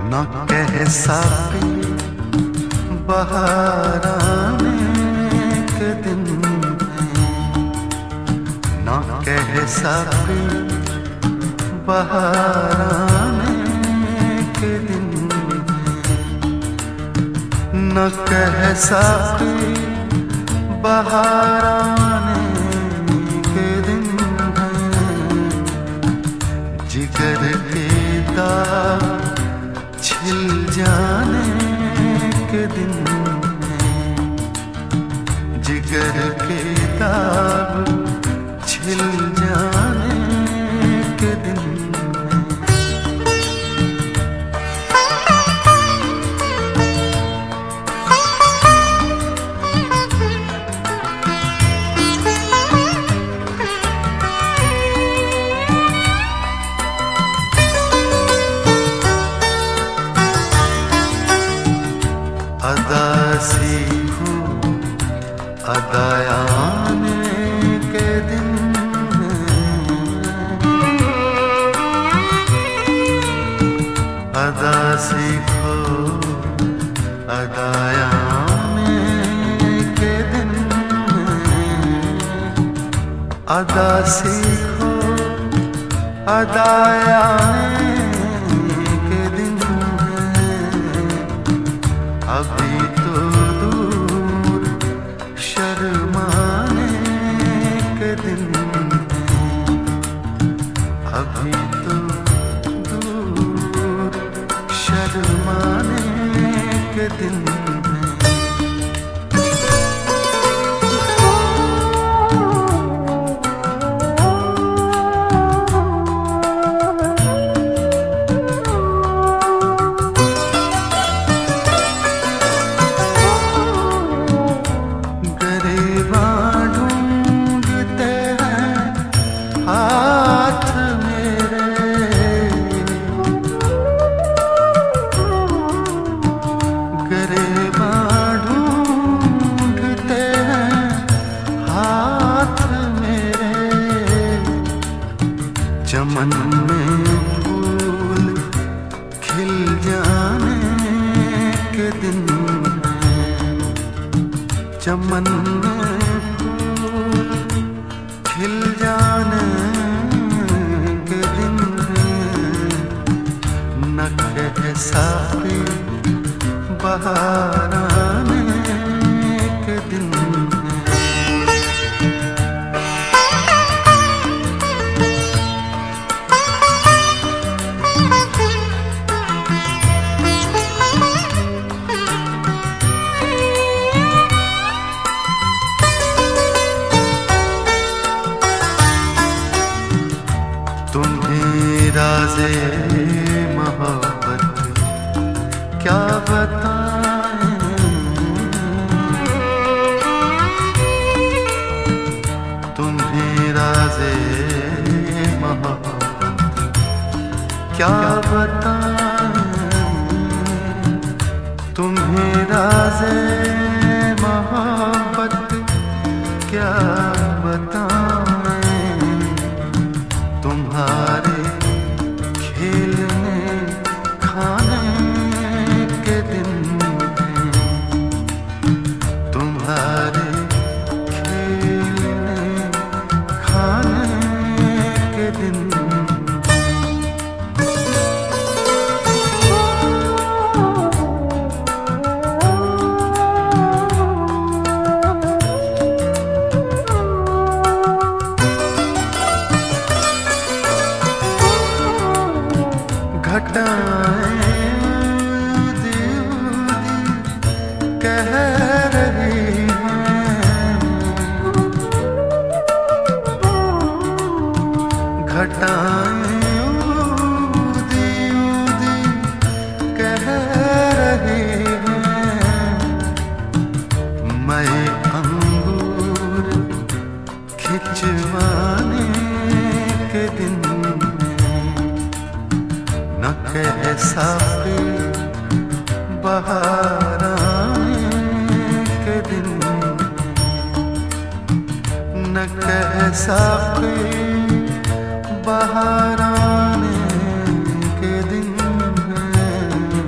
न कह साकी बहार आने के दिन, न कह साकी बहार आने के दिन, न कह साकी बहार आने के दिन, जिगर के दाग छिल जाने के दिन, जिगर के दाग छिल जाने के दिन। अदा सीखूं अदा आने के दिन, अदा सीखो अदा आने के दिन, अदा सीखो अदा आने के दिन, अभी तो दूर शर्माने के दिन, अभी तो दूर शर्माने के दिन। चमन में फूल खिल जाने के दिन, चमन में फूल खिल जाने के दिन, न कह साकी बहार आने के दिन। तुम्हें राज़े मोहब्बत क्या बताएं, तुम्हें राज़े मोहब्बत क्या बताएं, तुम्हें राज़े मोहब्बत क्या बताएं, तुम्हारे खेलने खाने के दिन, तुम्हारे खेलने खाने के दिन। घटाएं ऊदी ऊदी कह रही हैं, घटाएं ऊदी ऊदी कह रही हैं, मैं अंगूर खिंचवाने के दिन, न कह साकी बहार आने के दिन, न कह साकी बहार आने के दिन।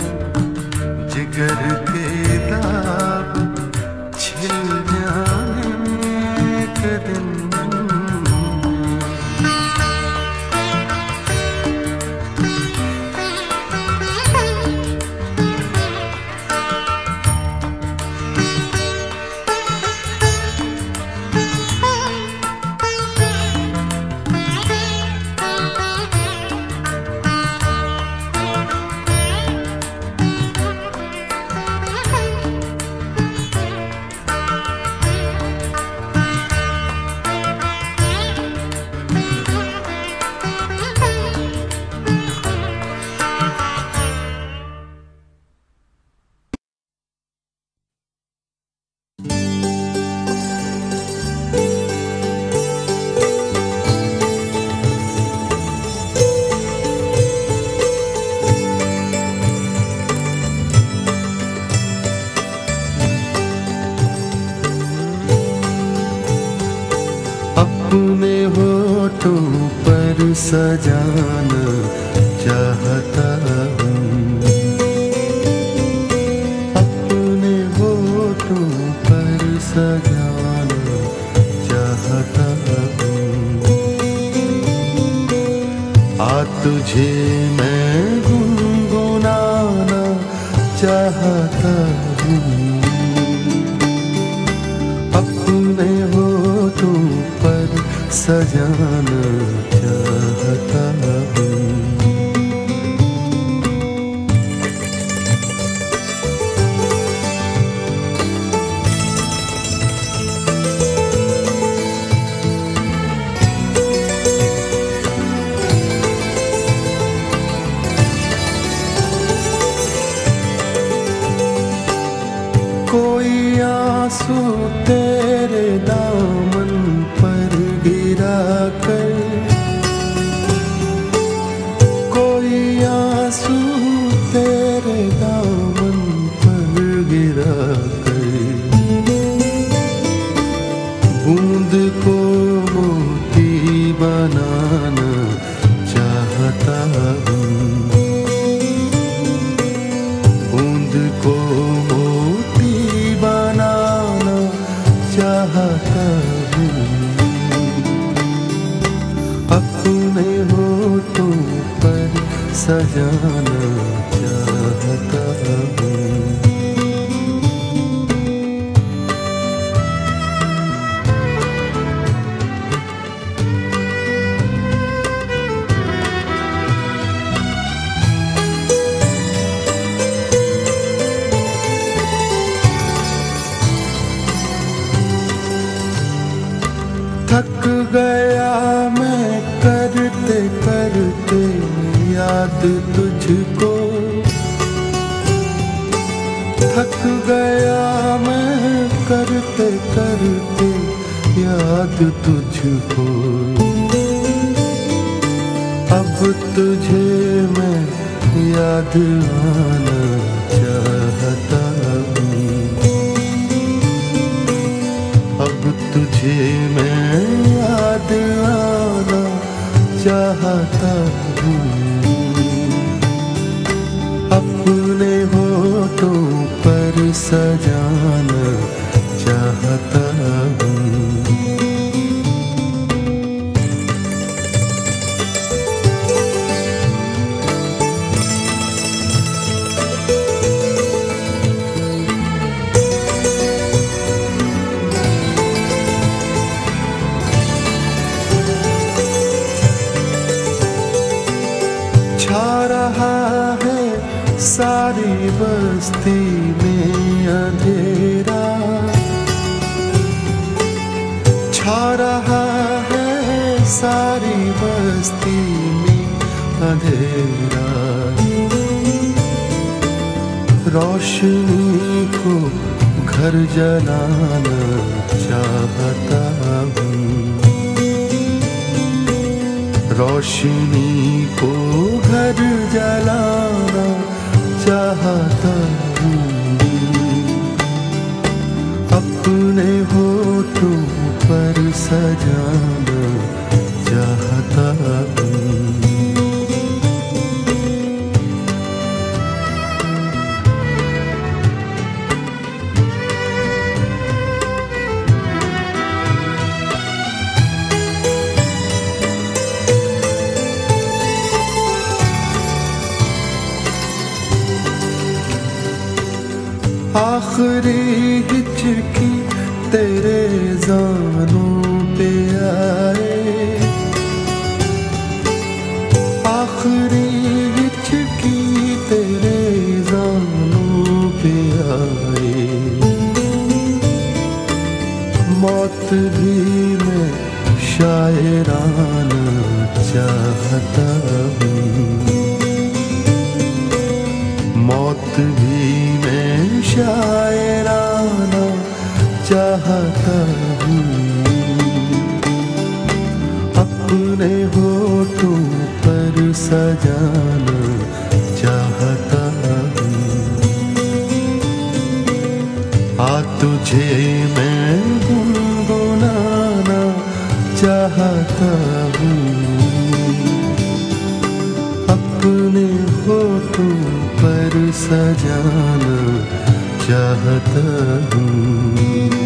अपने होठों पर सजाना चाहता हूँ, अपने होठों पर सजाना चाहता हूँ। आ तुझे मैं गुनगुनाना चाहता हूँ, अपने होठों पर सजाना चाहता हूँ। कोई आंसू तेरे दामन पर गिरा कर, कोई आंसू तेरे दामन पर गिरा कर, बूंद को मोती बनाना चाहता हूँ, बूंद को चाहता हूँ। अपने होठों पर सजाना चाहता हूँ। थक गया मैं करते करते याद तुझको, थक गया मैं करते करते याद तुझको। अब तुझे मैं याद आना चाहता हूँ, अब तुझे मैं याद आना चाहता हूँ, अपने होठों पर सजाना चाहता हूँ। छा रहा है सारी बस्ती में अंधेरा, छा रहा है सारी बस्ती में अंधेरा, रोशनी को घर जलाना चाहता हूँ, रोशनी को घर जलाना चाहता हूँ, अपने होठों पर सजाना चाहता हूँ। आखिरी हिचकी तेरे ज़ानों पे आए, आखिरी हिचकी तेरे ज़ानों पे आए, मौत भी मैं शायराना चाहता हूँ, मौत भी मैं शायराना चाहता हूँ, अपने होठों पर सजाना चाहता हूँ। आ तुझे मैं गुनगुनाना चाहता चाहता हूँ, अपने होठों पर सजाना चाहता हूँ।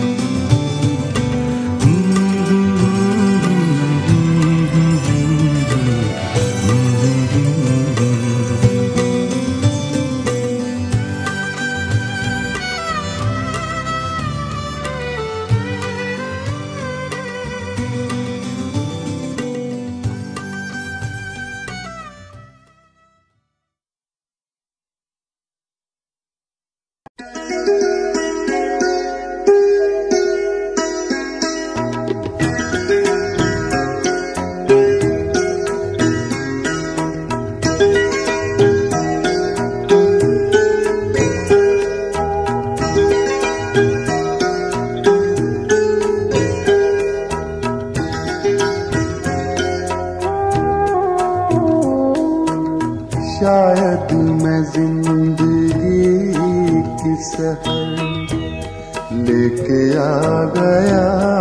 शायद मैं जिंदगी की सहर लेके आ गया,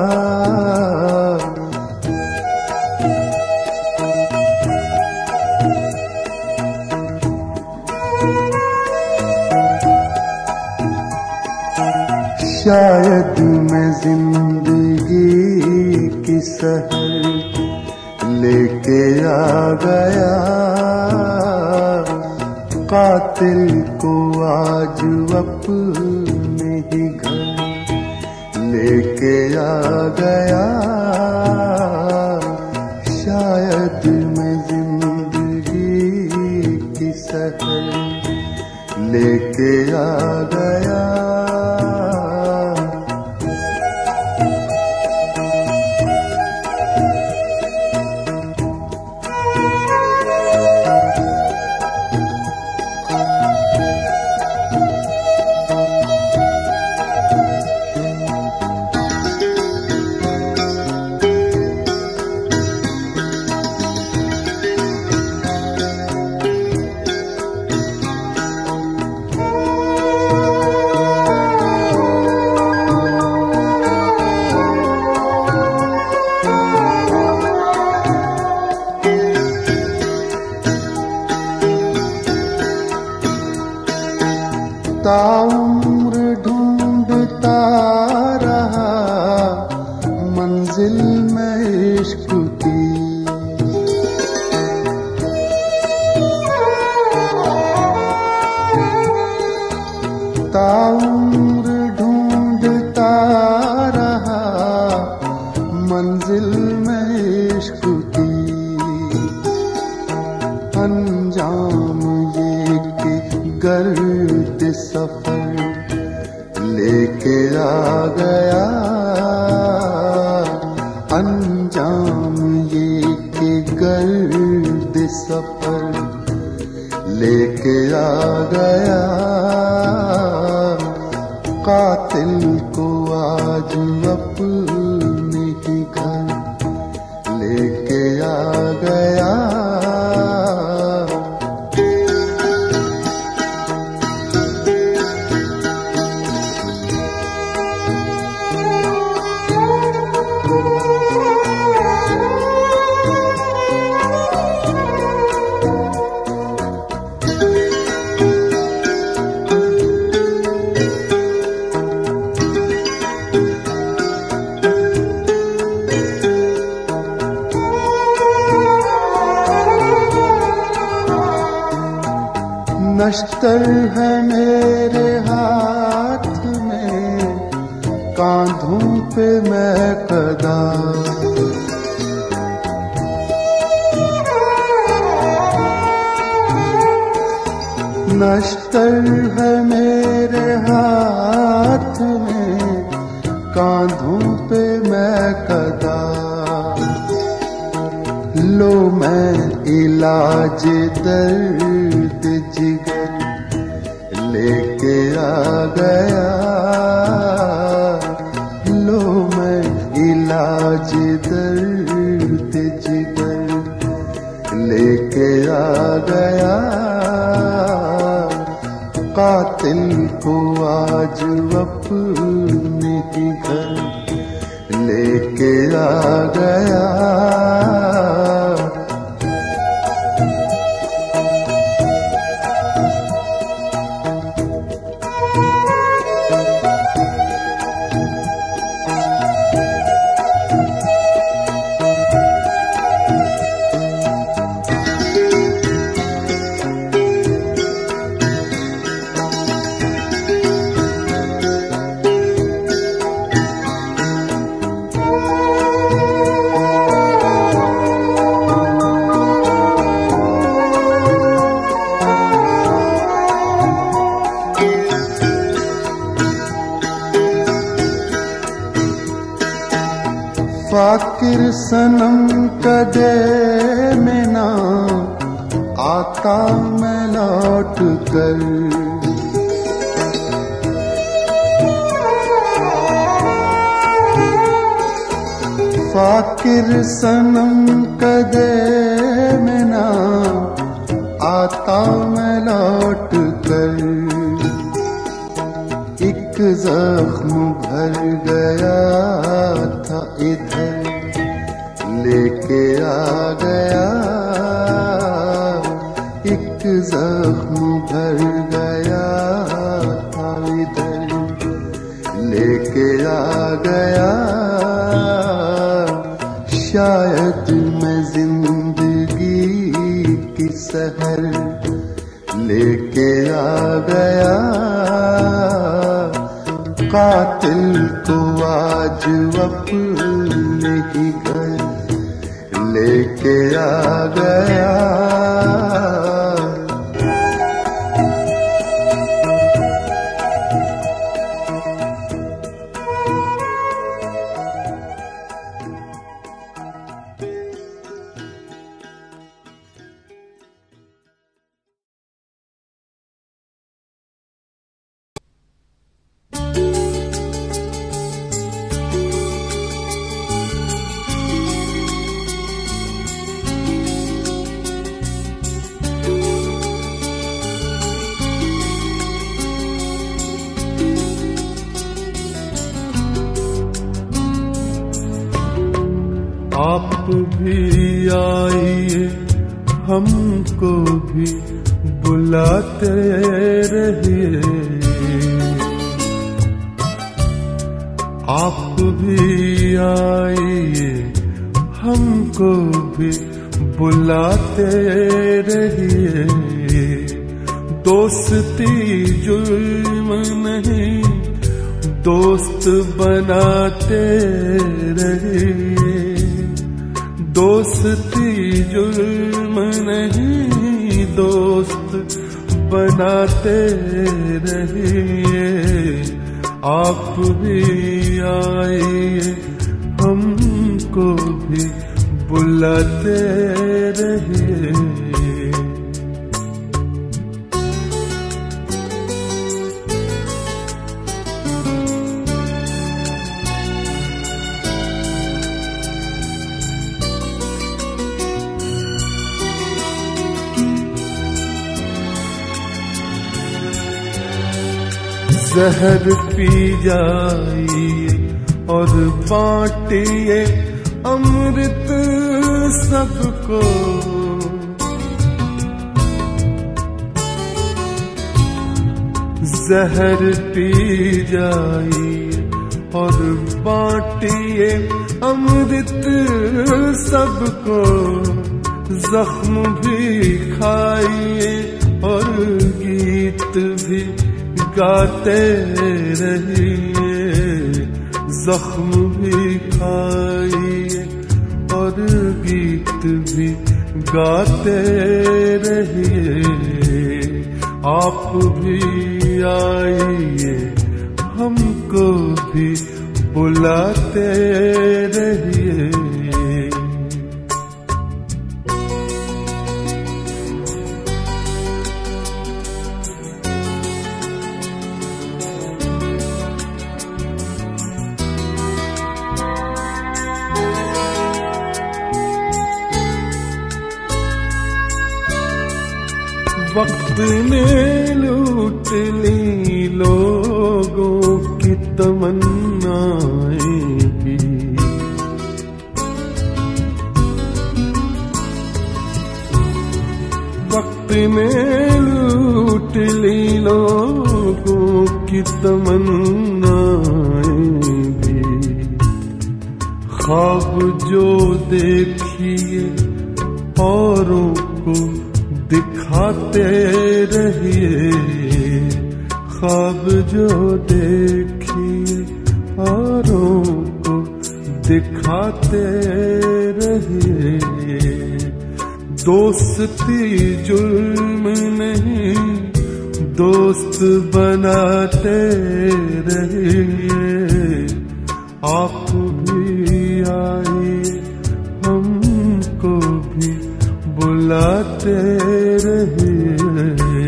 शायद मैं जिंदगी की सहर लेके आ गया। कातिल को आज अपने ही घर लेके आ गया। शायद मैं जिंदगी की सहर लेके आ गया। ताउम्र ढूंढता रहा मंजिल में इश्क की, ताउम्र ढूंढता रहा मंजिल में इश्क की। अंजाम ये कि गर्द सफर लेके आ गया। अंजाम ये कि गर्द सफर लेके आ गया। कातिल को आज अपने ही घर लेके आ गया। नश्तर है मेरे हाथ में, कांधों पे मैं कदा। नश्तर है मेरे हाथ में, कांधों पे मैं कदा। लो मैं इलाज दर्द जिगर लेके आ गया। लो मैं इलाज दर्द जिगर लेके आ गया। कातिल को आज अपने ही घर लेके लेके आ गया। फाकिर सनम कदे में ना आता मैं लौट कर, फाकिर सनम कदे में ना आता मैं लौट कर। एक जख्म भर गया था इधर लेके आ गया, एक जख्म भर गया था इधर लेके आ गया। शायद मैं जिंदगी की सहर लेके आ गया। कातिल को आज अपने ही घर लेके आ गया। आप भी आइए हमको भी बुलाते रहिए, आप भी आइए हमको भी बुलाते रहिए। दोस्ती जुल्म नहीं दोस्त बनाते रहिए, दोस्ती जुल्म नहीं दोस्त बनाते रहिए। आप भी आइए हमको भी बुलाते रहिए। जहर पी जाइए और बांटिए अमृत सबको, जहर पी जाइए और बांटिए अमृत सबको। जख्म भी खाइए और गीत भी गाते रहिए, जख्म भी खाइए और गीत भी गाते रहिए। आप भी आइए हमको भी बुलाते रहिए। वक्त ने लूट ली लोगों की तमन्नाएं भी, ने लूट ली लोगों की तमन्नाएं भी। ख्वाब जो देखिए औरों को दिखाते रहिए, ख्वाब जो देखिए औरों को दिखाते रहिए। दोस्ती जुल्म नहीं, दोस्त बनाते रहिए। आप भी आइए, हमको भी बुलाते रहिए।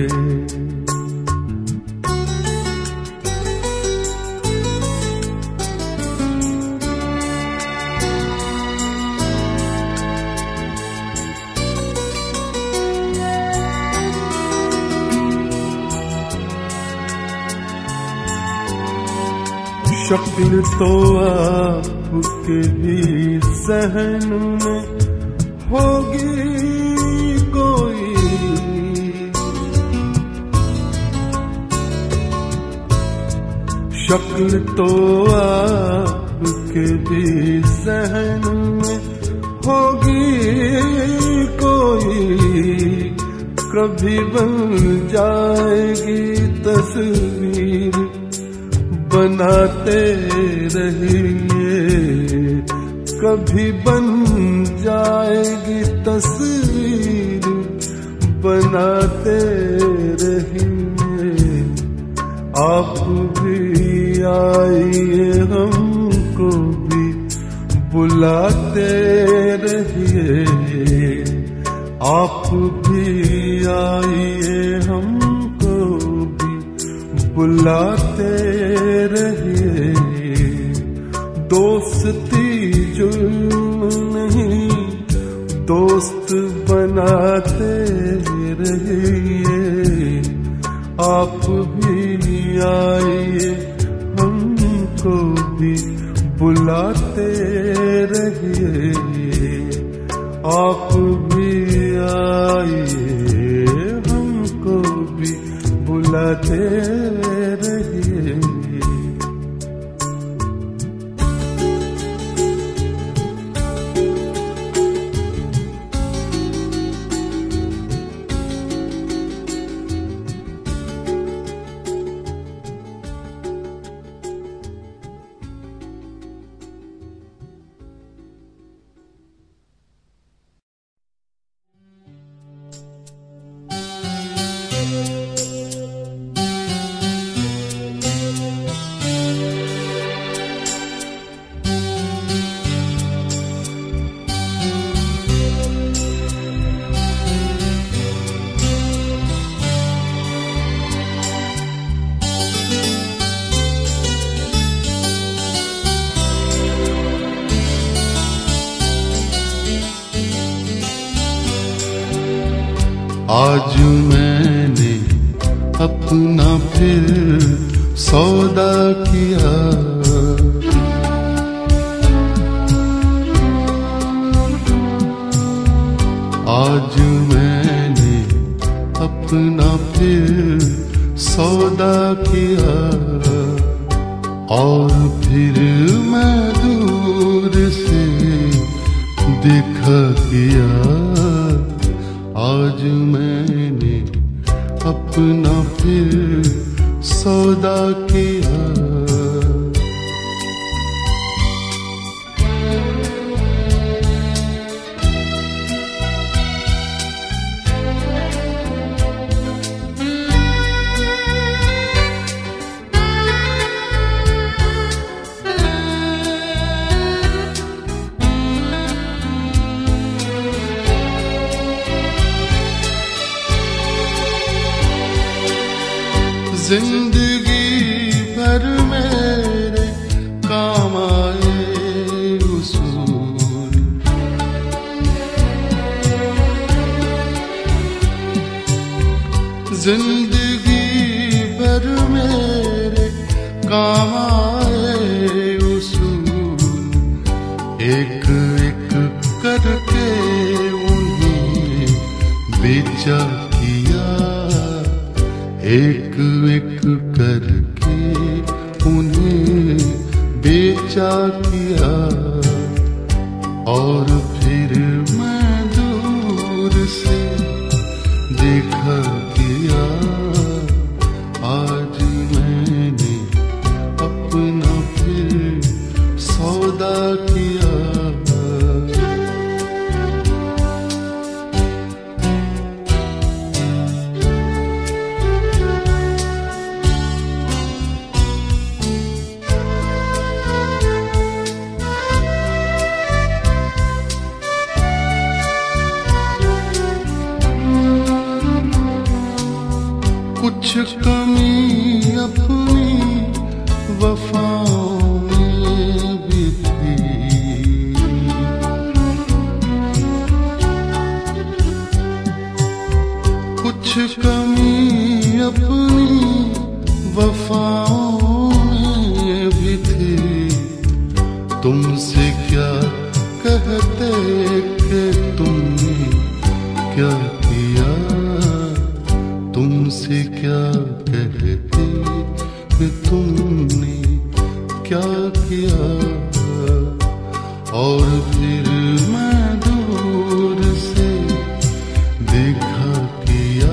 शक्ल तो आपके भी सहन में होगी कोई, शक्ल तो आपके भी सहन में होगी कोई। कभी बन जाएगी तस्वीर बनाते रहिए, कभी बन जाएगी तस्वीर बनाते रहिए। आप भी आइए, हमको भी बुलाते रहिए। आप भी आइए, हमको भी बुलाते रहिए। दोस्ती जुल्म नहीं, दोस्त बनाते रहिए। आप भी आइए, हमको भी बुलाते रहिए। आप भी आइए, हमको भी बुलाते रहिए। आज मैंने अपना फिर सौदा किया, आज मैंने अपना फिर सौदा किया। और फिर मैं दूर से देखा किया, आज मैंने अपना फिर सौदा किया। जिंदगी भर मेरे काम आए उसूल, जिंदगी भर मेरे काम आए उसूल। एक एक करके उन्हें बेचा किया। एक एक करके उन्हें बेचा किया और फिर मैं दूर से देखा किया। आज मैंने अपना फिर सौदा किया। कुछ कमी अपनी वफाओं में भी थी, कुछ कमी अपनी वफाओं में भी थी। तुमसे क्या कहते कि तुमने क्या किया, तुमसे क्या कहते कि तुमने क्या किया। और फिर मैं दूर से देखा किया।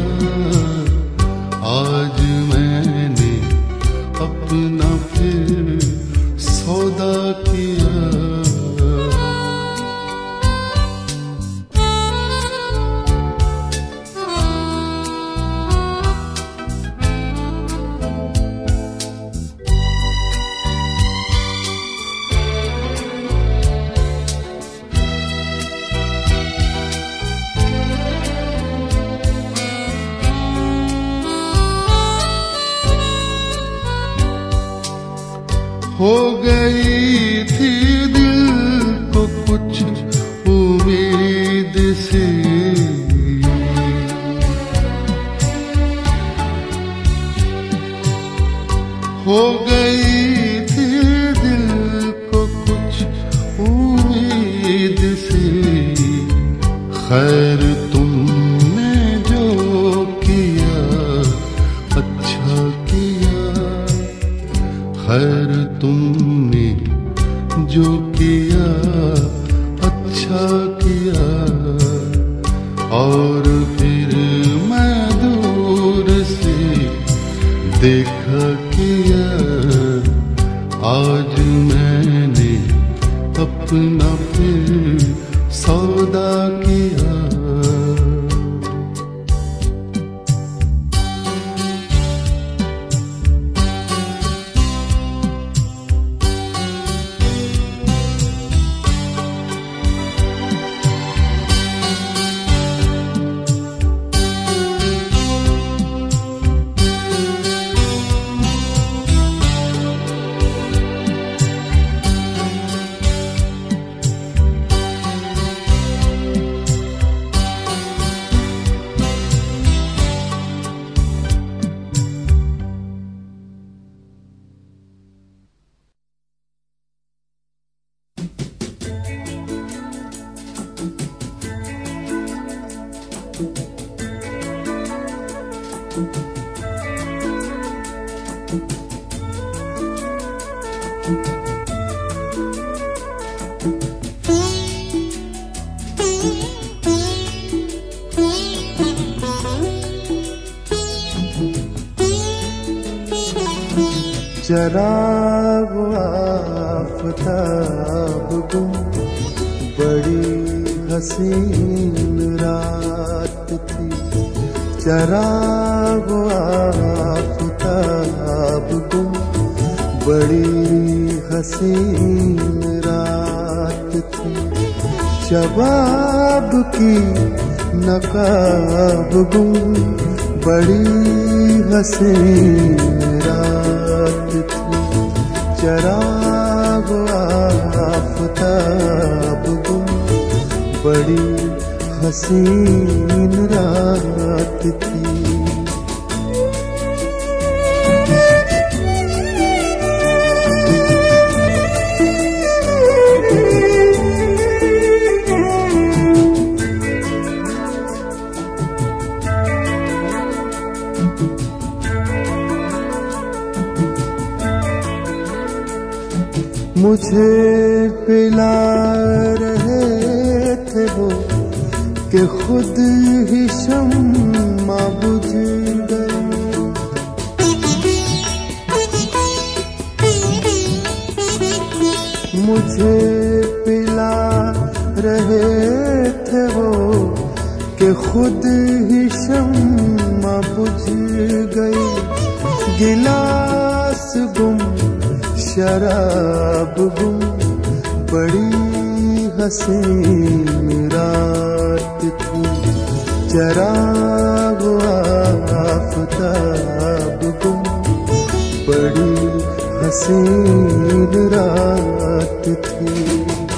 आज मैंने अपना फिर सौदा किया। हो गई थी दिल को कुछ उम्मीद से, हो गई थी दिल को कुछ उम्मीद से। खैर तुमने जो किया अच्छा किया, खैर तुमने जो किया अच्छा किया। और फिर मैं दूर से देखा किया। आज मैंने अपना फिर सौदा किया। चराग आफताब गुम बड़ी हसीन रात थी। चराग आफताब गुम बड़ी हसीन रात थी। शबाब की नकाब गुम बड़ी हसीन रात थी। चराग आफताब गुम बड़ी हसीन रात थी। मुझे पिला रहे थे वो कि खुद ही शम्मा बुझ गई। मुझे पिला रहे थे वो कि खुद ही शम्मा बुझ गई। गिलास गुम शराब गुम बड़ी हसीन रात थी। चराग आफताब गुम बड़ी हसीन रात थी।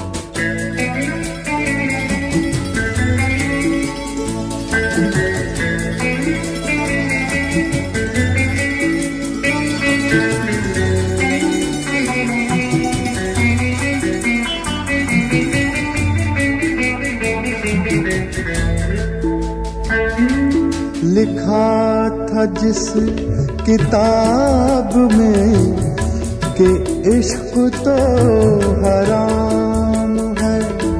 लिखा था जिस किताब में कि इश्क तो हराम है।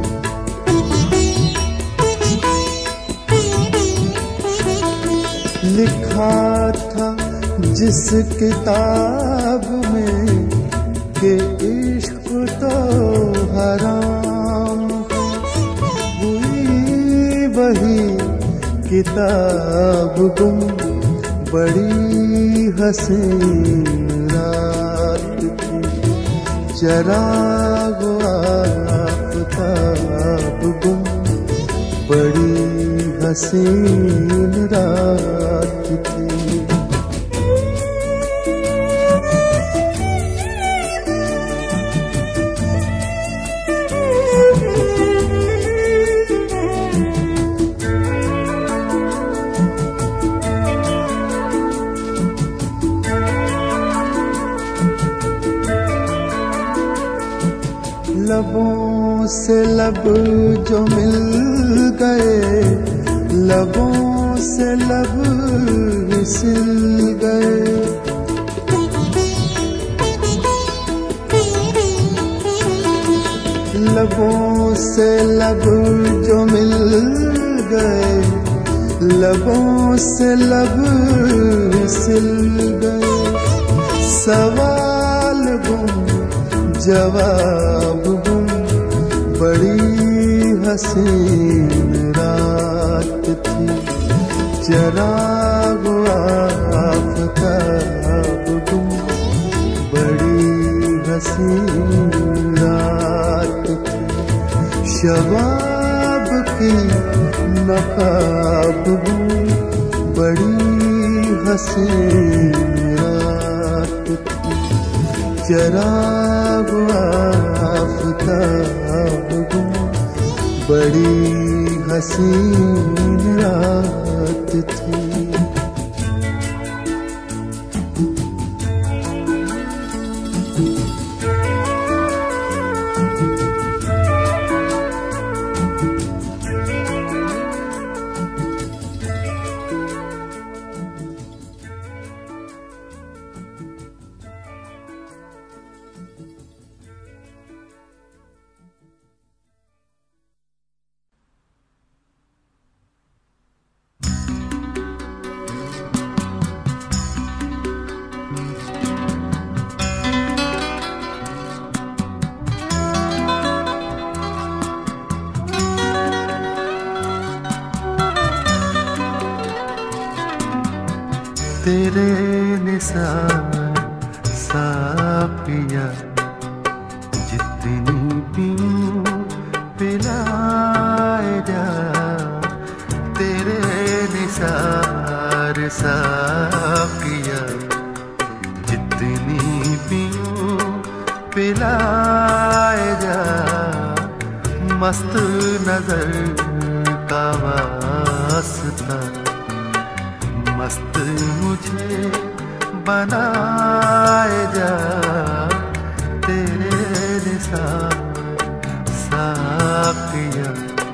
लिखा था जिस किताब में कि इश्क तो हराम है। हुई वही किताब गुम बड़ी हसीन रात थी। चराग आफताब गुम बड़ी हसीन रात थी। लबों से लब जो मिल गए, लबों से लब फिसल गए। लबों से लब जो मिल गए, लबों से लब फिसल गए। सवाल गुम जवाब गुम बड़ी हसीन रात थी। चराग आफताब गुम बड़ी हसीन रात थी। शबाब की नकाब गुम बड़ी हसीन रात थी। चराग आफताब गुम बड़ी हसीन रात थी। तेरे निसार सापिया जितनी पीऊं पिलाए जा। तेरे निसार सापिया जितनी पीऊं पिलाए जा। मस्त नजर का वास्ता मस्त मुझे बनाए जा। तेरे निसार साकिया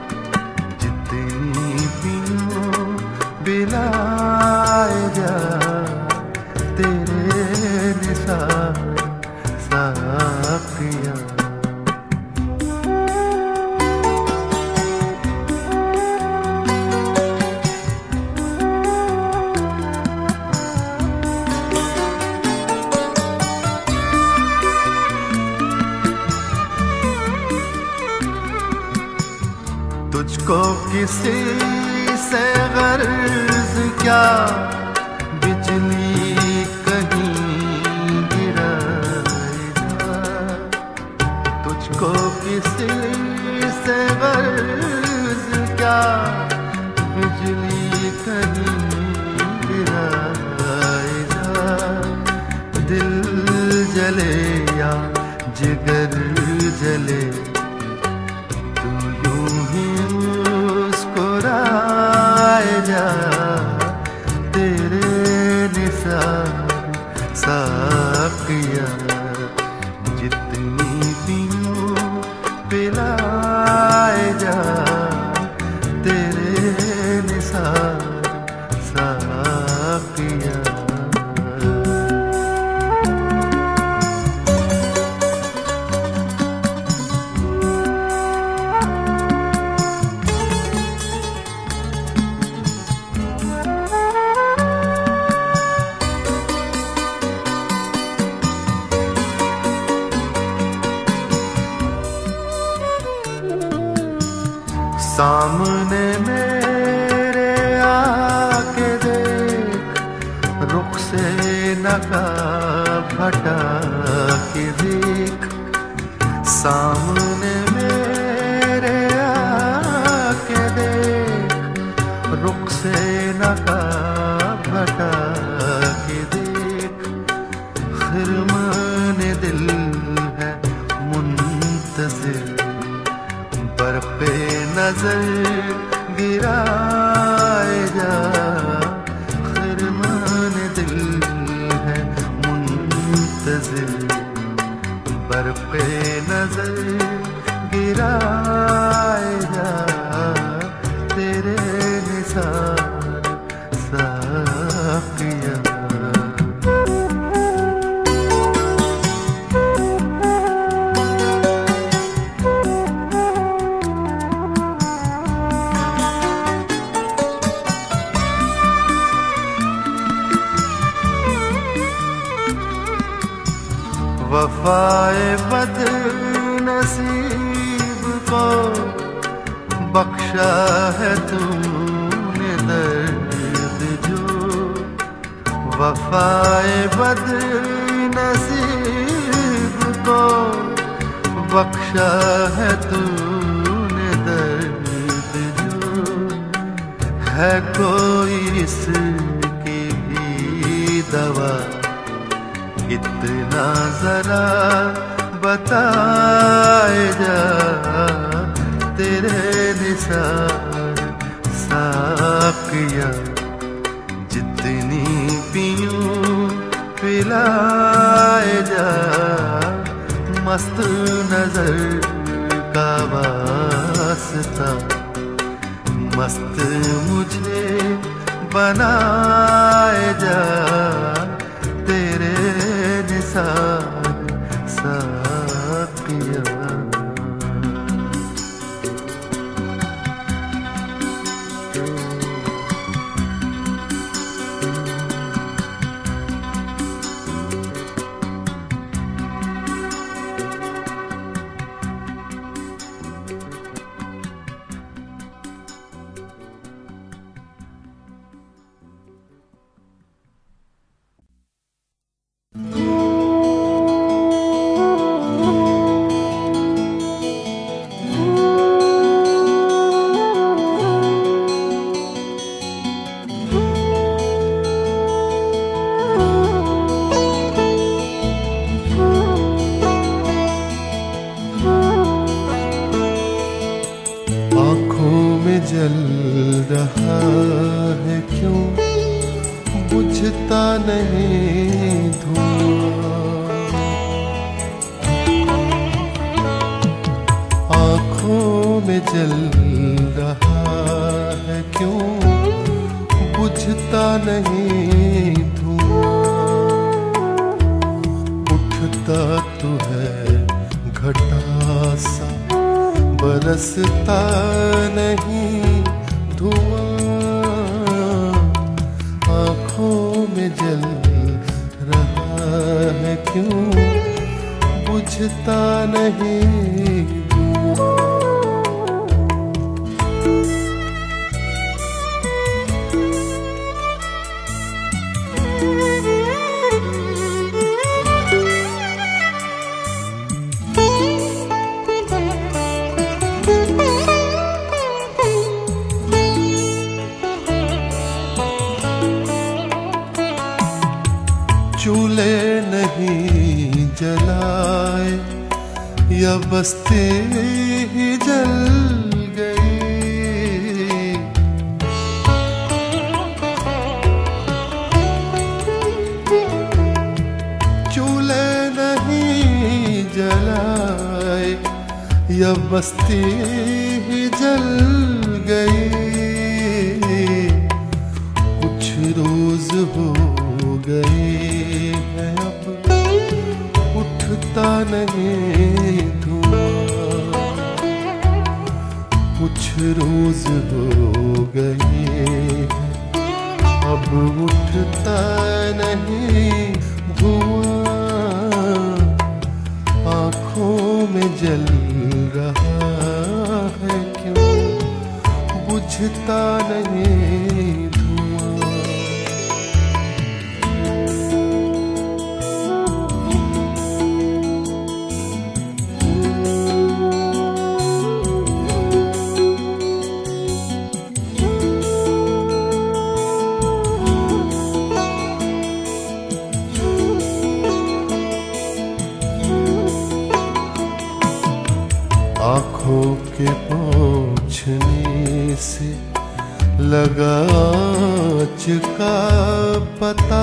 जितनी पीऊं पिलाए जा। तेरे निसार साकिया किसी से गर्ज क्या, बिजली कहीं गिराएगा। तुझको किसी से गर्ज क्या, बिजली कहीं गिराएगा। दिल जले या जिगर जले, तू यूं ही मुस्कुराए जा। तेरे निसार साकिया, जितनी पीऊं पिलाए जा। तेरे निसार साकिया। सामने मेरे आके देख, रुख से नकाब हटा के देख। सामने मेरे आके देख, रुख से नकाब हटा के देख। खिरमाने दिल है मुंतज़िर, बरपे नजर गिराए जा। खिरमान दिल है मुंतज़िर, बरपे नजर गिराए जा। तेरे निसार साकिया। वफ़ाए बदनसीब को बख्शा है तूने दर्द जो। वफ़ाए बदनसीब को बख्शा है तूने दर्द जो। है कोई इसकी भी दवा, इतना जरा बताए जा। तेरे निसार साकिया, जितनी पीऊं पिलाए जा। मस्त नजर का वास्ता, मस्त मुझे बनाए जा। तेरे निसार साकिया। जल रहा है क्यों, बुझता नहीं धुआं। आँखों में जल रहा है क्यों, बुझता नहीं धुआं। उठता तो है घटा सा, बरसता नहीं धुआं। आँखों में जल रहा है क्यों, बुझता नहीं धुआं। चूल्हे नहीं जलाए या बस्ती ही जल गई। चूल्हे नहीं जलाए या बस्ती ही जल गई। कुछ रोज हो गए हैं अब उठता नहीं धुआं। कुछ रोज हो गए हैं अब उठता नहीं धुआं। आँखों में जल रहा है क्यों बुझता नहीं धुआं। आँखों के पोंछने से लगा आँच का पता।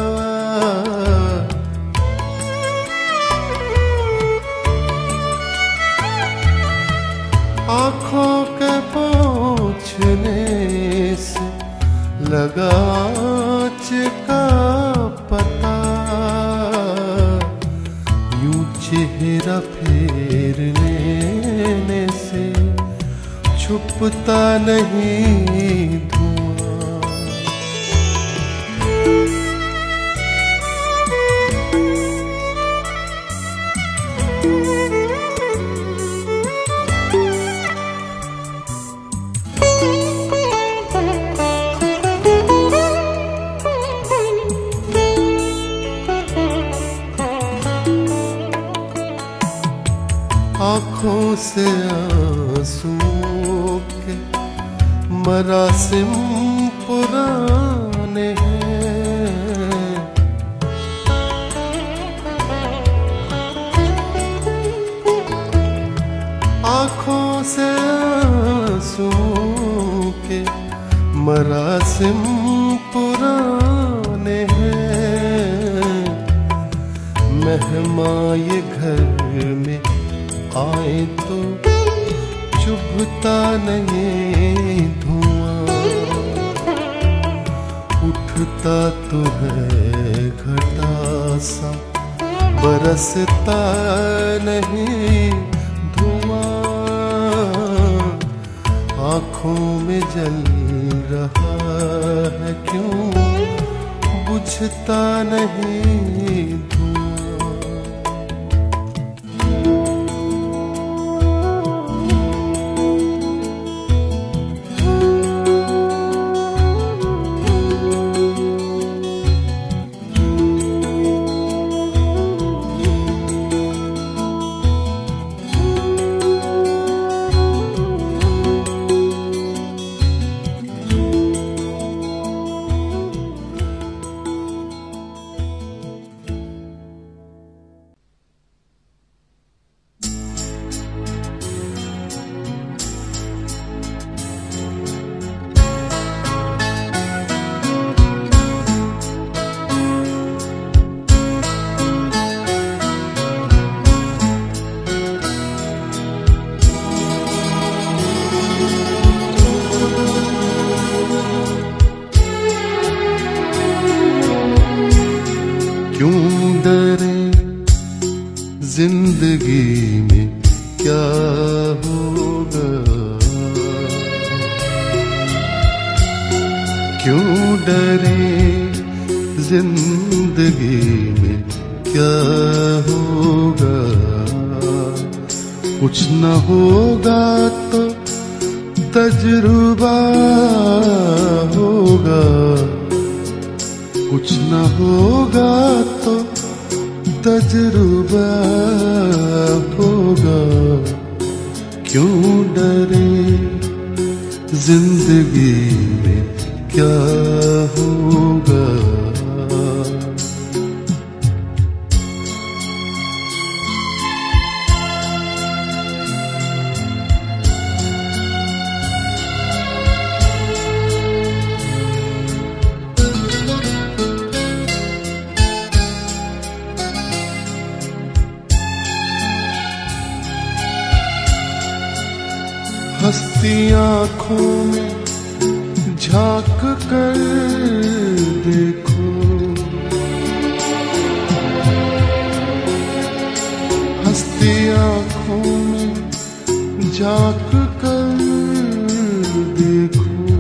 आँखों के पोंछने से लगा आँच का पता। यूं चेहरा फेरने से छुपता नहीं धुआं। आँखों से आंसुओं के मरासिम पुराने हैं। आँखों से आंसुओं के मरासिम पुराने हैं। मेहमान ये घर में आए तो चुभता नहीं धुआं। उठता तो है घटा सा बरसता नहीं धुआं। आँखों में जल रहा है क्यों बुझता नहीं धुआं। जिंदगी में क्या होगा, क्यों डरे जिंदगी में क्या होगा। कुछ न होगा तो तजुर्बा होगा, कुछ न होगा तो तजुर्बा होगा, क्यों डरे, जिंदगी में क्या होगा। हंसती आँखों में झांक कर देखो, हंसती आँखों में झांक कर देखो,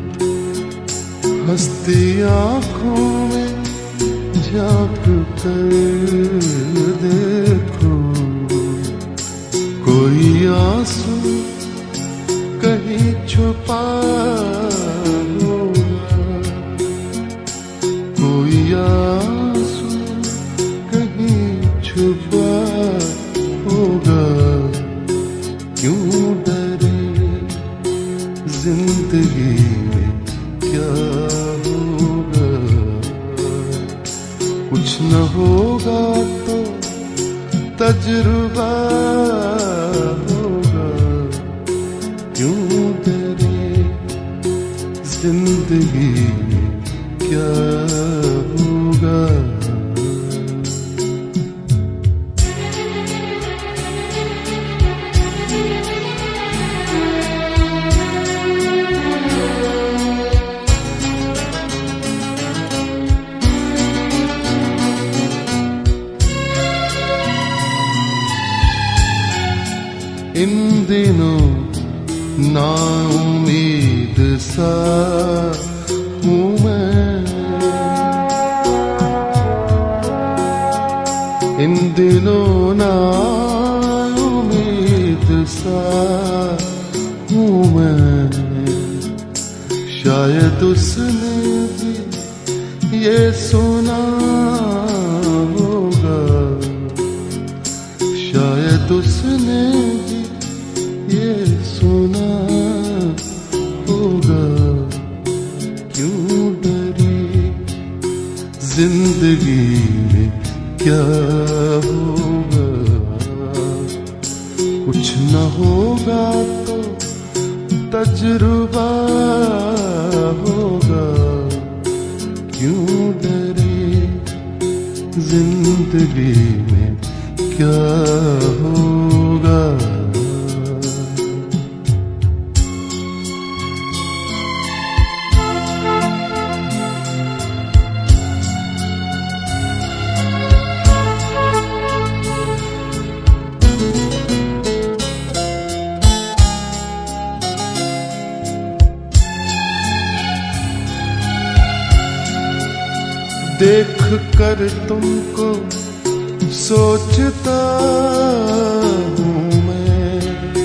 हंसती आँखों में झांक कर देखो। कोई आंसू कहीं छुपा होगा, कोई आंसू कहीं छुपा होगा, क्यों डरे, जिंदगी में क्या होगा। कुछ न होगा तो तजुर्बा होगा, क्यों डरे, जिंदगी में क्या होगा। इन दिनों नाउम्मीद सा हूँ मैं, इन दिनों नाउम्मीद सा हूँ मैं। शायद उसने भी ये सुना होगा, शायद उसने भी ये सुना होगा, क्यों डरे, जिंदगी में क्या होगा। कुछ न होगा तो तजुर्बा होगा, क्यों डरे, जिंदगी में क्या होगा। देख कर तुमको सोचता हूँ मैं,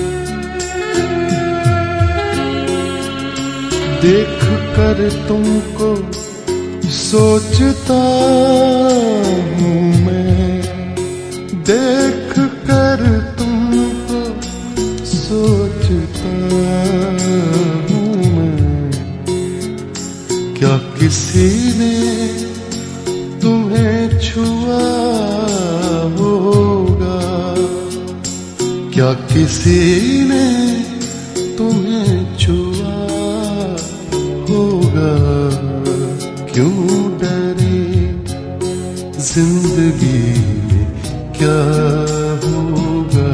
देख कर तुमको सोचता हूँ मैं, देख कर तुमको सोचता हूँ मैं। क्या किसी ने तुम्हें छुआ होगा, क्या किसी ने तुम्हें छुआ होगा, क्यों डरे, जिंदगी में क्या होगा।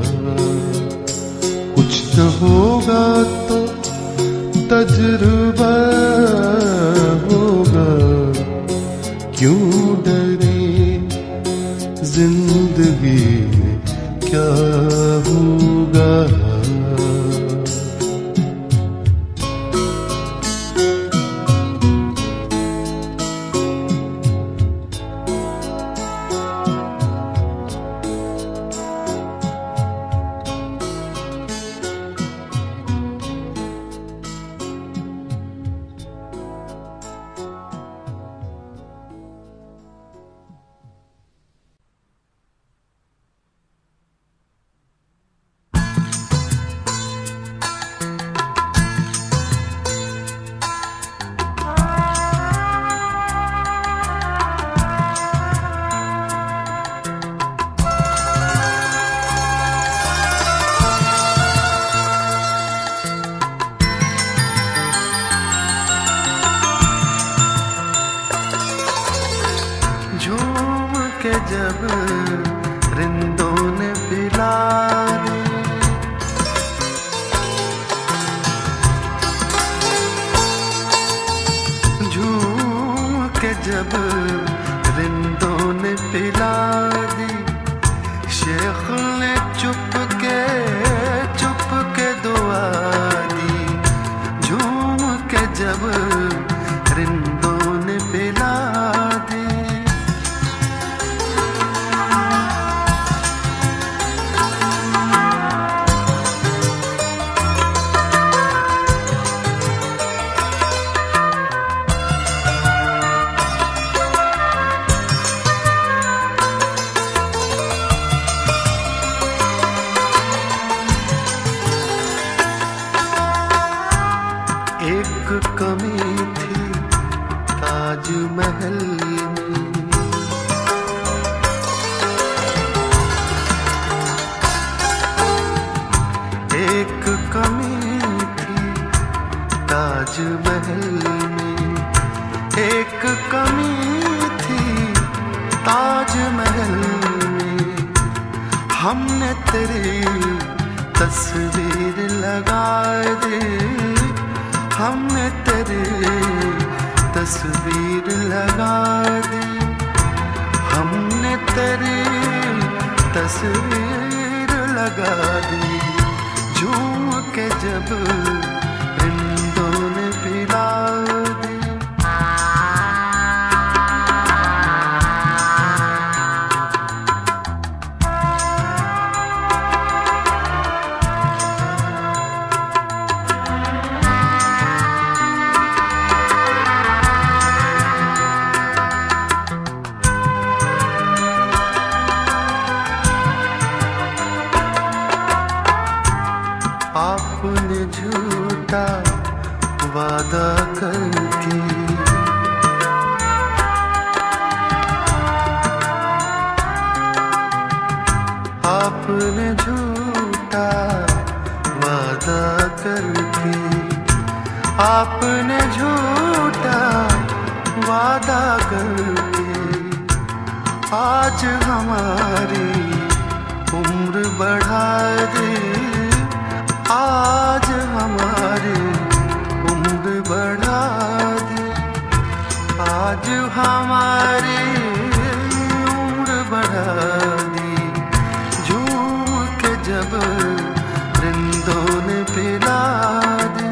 कुछ न होगा तो तजुर्बा होगा, क्यों डरे, जिंदगी में क्या होगा। झूम के जब रिंदों ने पिला दी, झूम के जब रिंदों ने पिला दी, शेख ने चुप के दुआ दी, झूम के जब रिंदों ने पिला दी। एक कमी थी ताजमहल में, एक कमी थी ताजमहल में, एक कमी थी ताजमहल में। हमने तेरी तस्वीर लगा दी, हमने तेरी तस्वीर लगा दी, हमने तेरी तस्वीर लगा दी, झूम के जब रिंदों ने पिला दी। आपने झूठा वादा करके, आपने झूठा वादा करके, आपने झूठा वादा करके, आज हमारी उम्र बढ़ा दी, आज हमारी उम्र बढ़ा दी, आज हमारी उम्र बढ़ा दी, झूम के जब रिंदों ने पिला दी।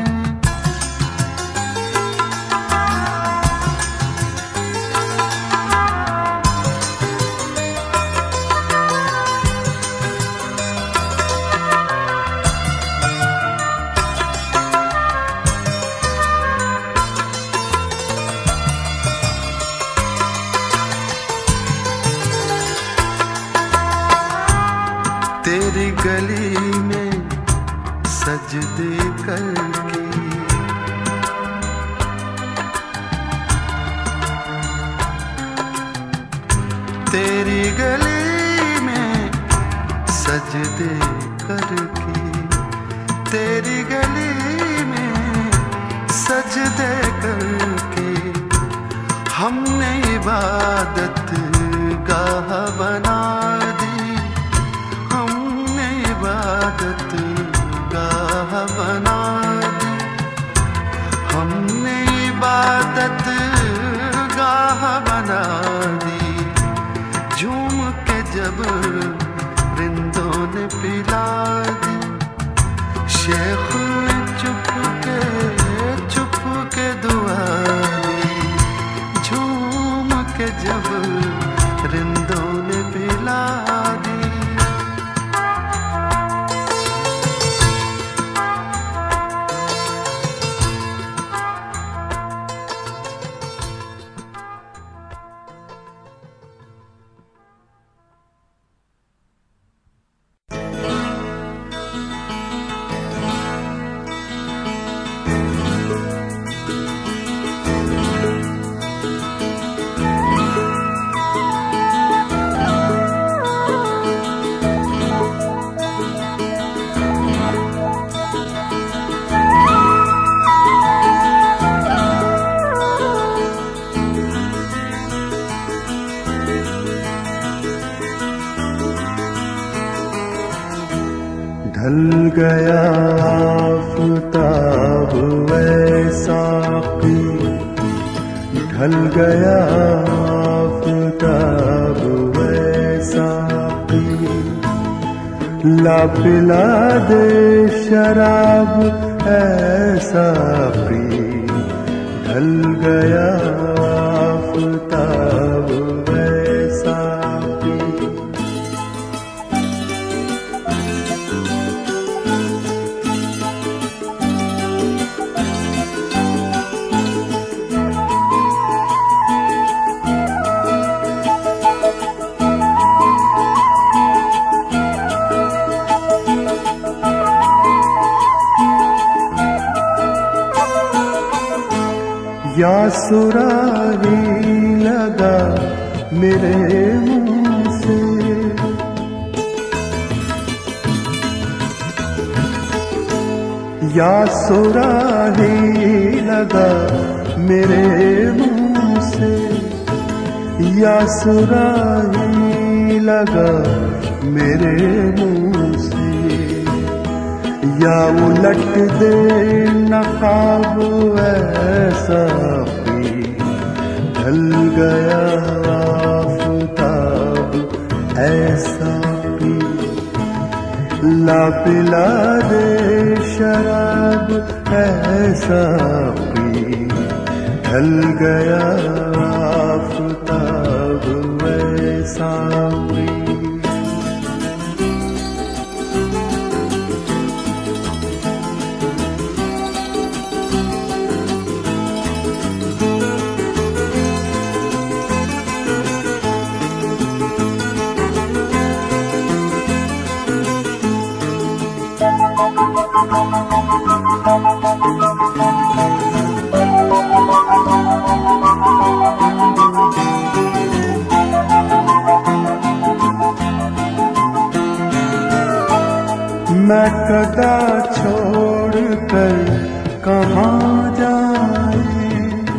तेरी गली में सजदे करके, तेरी गली में सजदे करके, तेरी गली में सजदे करके, हमने इबादत गाह बना दी, हमने इबादत गाह बना दी, हमने इबादत गाह बना दी, झूम के जब रिंदों ने पिला दी, शेख ने चुप के दुआ दी, झूम के जब ढल गया आफताब वैसा की, ढल गया आफताब वैसा की, ला पिला दे शराब ऐसा पी, ढल गया आफताब वैसा पी। या सुराही लगा मेरे मुंह से, या सुराही लगा मेरे मुंह से, या सुराही लगा मेरे मुंह से, या उलट दे नकाब ऐसा पी, ढल गया आफताब ऐसा पी, ला पिला दे शराब ऐसा पी, ढल गया आफताब ऐसा पी। मैं कदा छोड़ कर कहाँ जाए,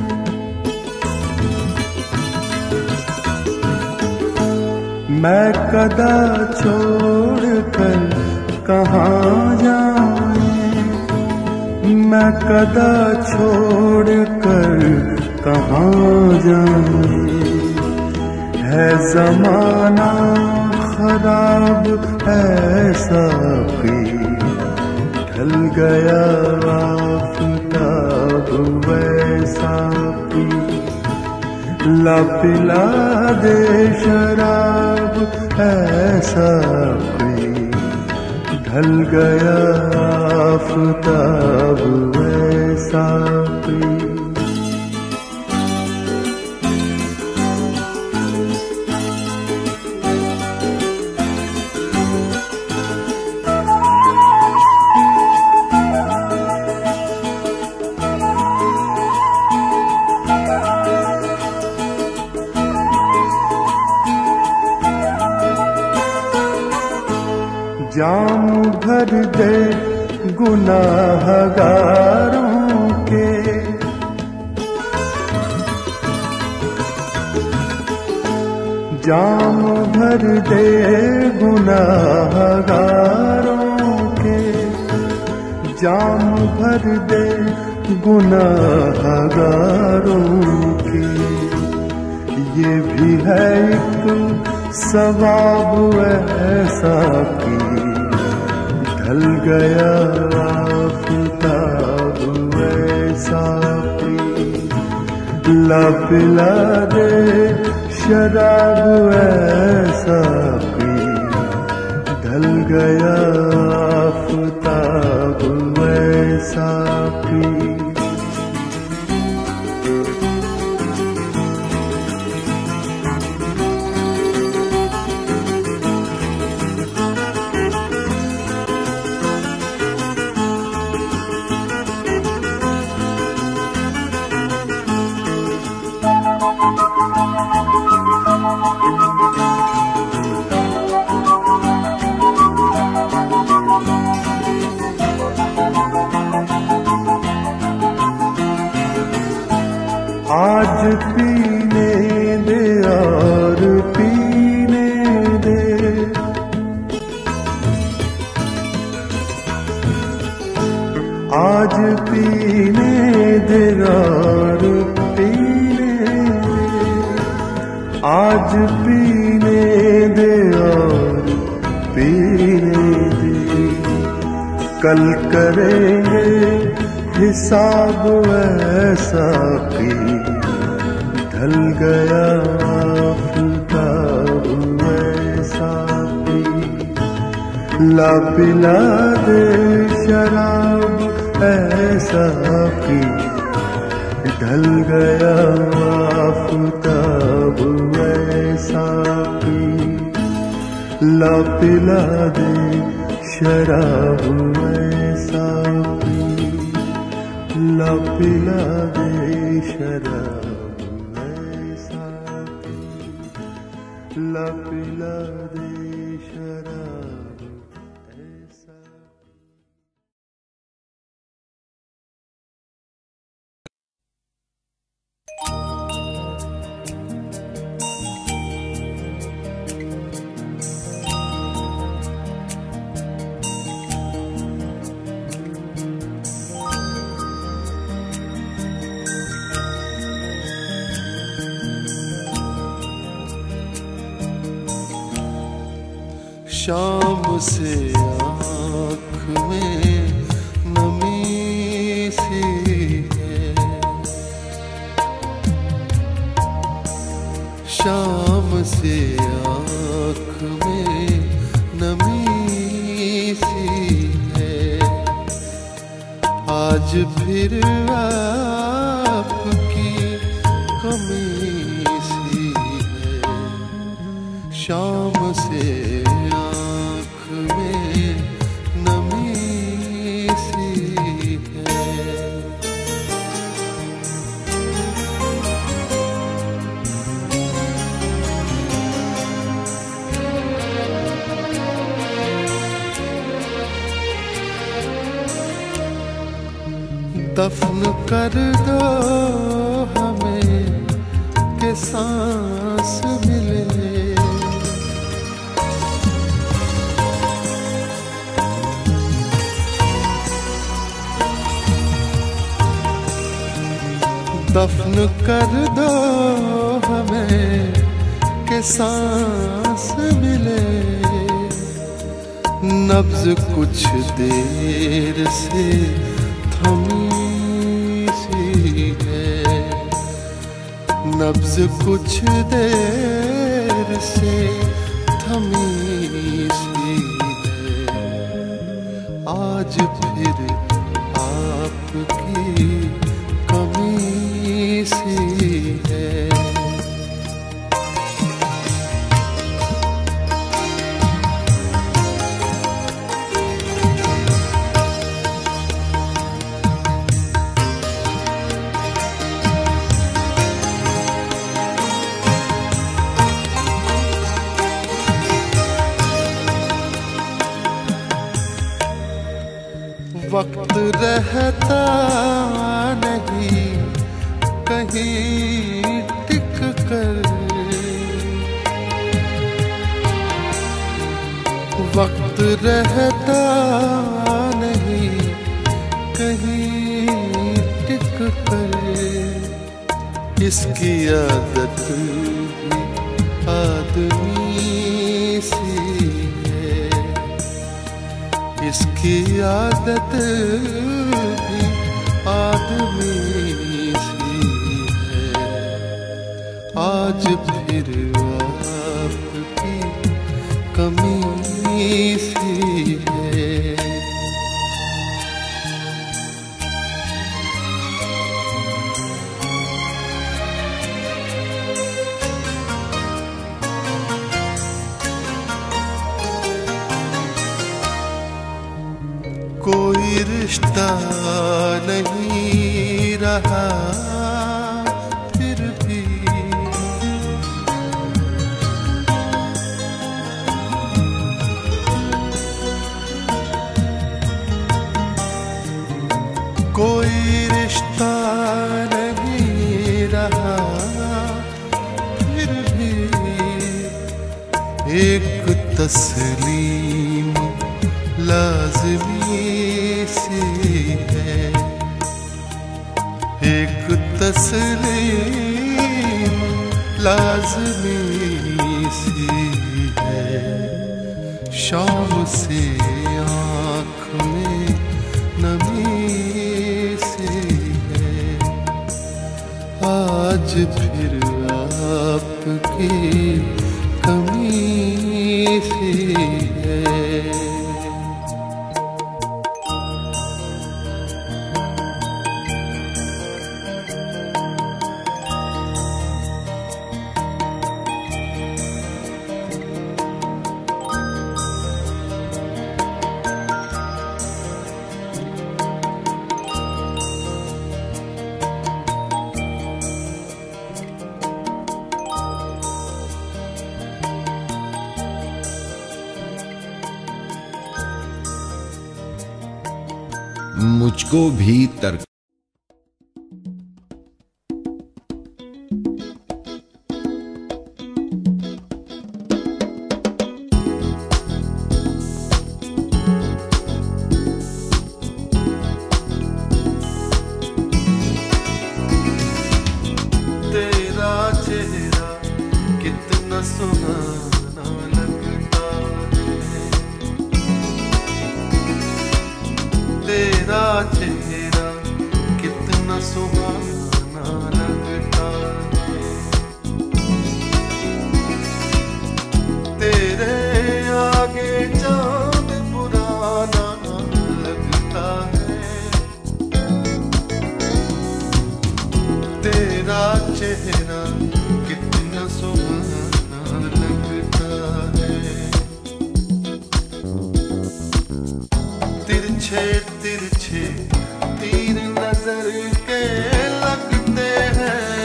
मैं कदा छोड़ कर कहाँ जाए, मैं कदा छोड़ कर कहाँ जाए, है ज़माना खराब ऐसा पी, ढल गया आफताब वैसा पी, ला पिला दे शराब ऐसा पी, ढल गया आफताब वैसा पी। जाम भर दे गुनाहगारों के, जाम भर दे गुनाहगारों के, जाम भर दे गुनाहगारों के, ये भी है एक सवाब ऐसा की, ढल गया आफताब ऐसा पी, ला पिला दे शराब ऐसा पी, ढल गया आफताब ऐसा पी। आज पीने दे और पीने दे, जीने दे और पीने दे। कल करेंगे हिसाब ऐसा कि ढल गया आफताब ऐसा कि। ला पिला दे शराब ऐसा कि ढल गया आफताब ऐसा कि। ला पिला दे शराब ऐसा कि। ला पिला दे शराब ऐसा कि। ला पिला दे शराब ऐसा। शाम से आँख में नमी सी है। शाम से आँख में नमी सी है। आज फिर आपकी कमी सी है। शाम से दफन कर दो हमें कि सांस मिले। दफन कर दो हमें कि सांस मिले। नब्ज कुछ देर से थमी सी है। नब्ज कुछ देर से थमी सी है। आज फिर आपकी कमी सी है। वक्त रहता नहीं कहीं टिक कर। वक्त रहता नहीं कहीं टिक कर। इसकी आदत भी आदमी सी है। इसकी आदत भी आदमी सी है। आज फिर आपकी कमी सी है। कोई रिश्ता नहीं रहा फिर भी। कोई रिश्ता नहीं रहा फिर भी। एक तस्लीम लाज़मी सी है। एक तस्लीम लाज़मी सी है, शाम से आँख में नमी सी है। आज फिर आपकी कमी सी है। मुझको भी तर्क तेरा चेहरा कितना सुहाना लगता है, तेरा चेहरा कितना सुहाना लगता है। तेरे आगे चांद पुराना लगता है, तेरा चेहरा कितना सुहाना लगता है। तिरछे तिरछे तीर नजर के लगते हैं,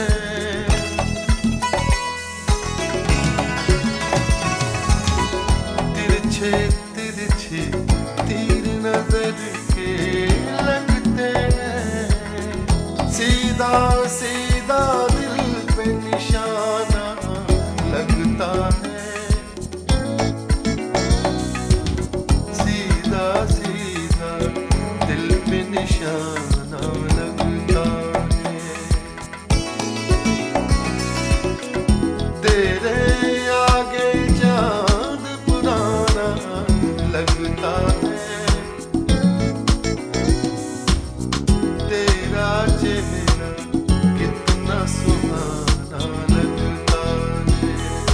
तिरछे तिरछे तीर नजर के लगते हैं। सीधा सीधा दिल पे निशाना लगता है, सीधा सीधा दिल पे निशाना लगता है। तेरे आगे चांद पुराना लगता है, तेरा चेहरा कितना सुहाना लगता है।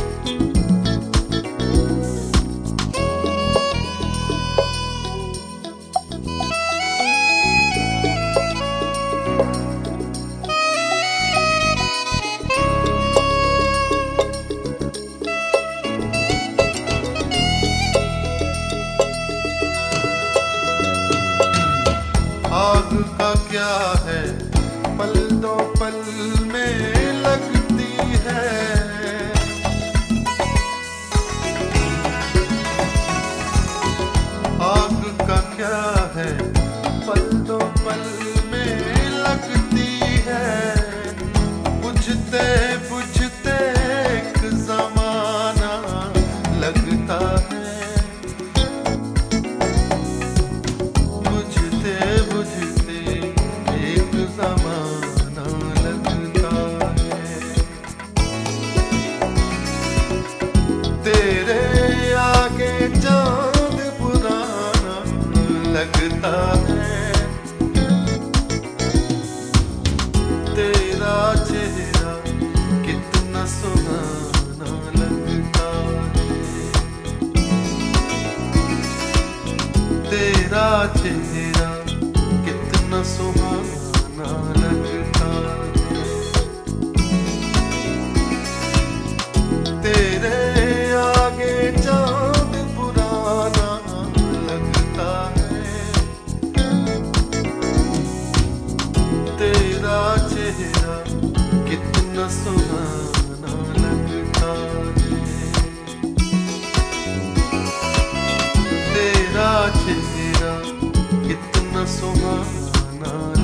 आग का क्या है, पल दो पल में लगती है। आग का क्या है, पल दो पल में लगती है। बुझते बुझते एक जमाना लगता है, बुझते बुझते एक जमाना लगता है। तेरे आगे चांद पुराना लगता है, तेरा चेहरा कितना सुहाना लगता है। तेरा चेहरा कितना सुहाना लगता है। तेरे आगे चांद पुराना लगता है, तेरा चेहरा कितना सुहाना लगता है। तेरा चेहरा कितना सुहाना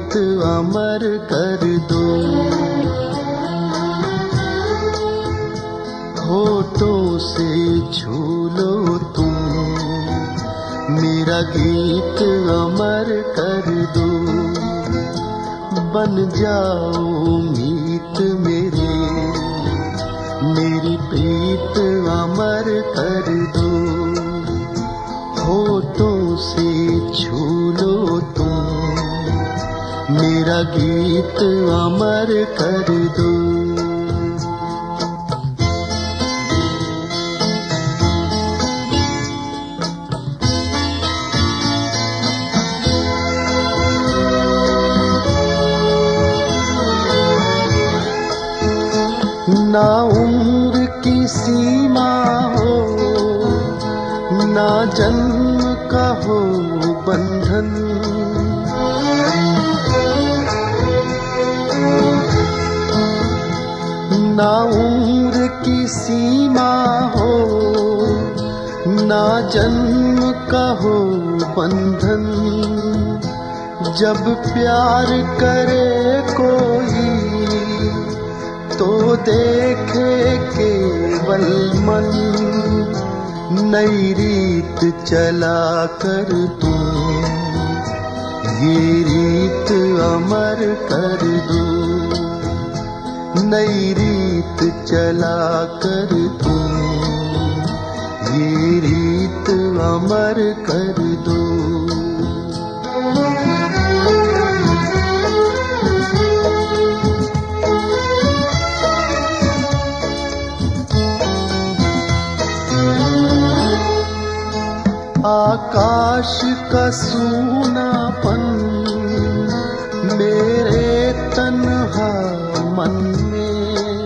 गीत अमर कर दो। होठों से छू लो तुम, मेरा गीत अमर कर दो। बन जाओ मीत मेरे, मेरी प्रीत अमर कर दो। होठों से छू लो तुम, मेरा गीत अमर कर दो। ना उम्र की सीमा हो, ना जन्म का हो बंधन। ना उम्र की सीमा हो, ना जन्म का हो बंधन। जब प्यार करे कोई तो देखे केवल मन, नई रीत चला कर तू, ये रीत अमर कर दो। नई रीत चला कर तू, ये रीत अमर कर दो। आकाश का सूनापन मेरे तन्हा मन में,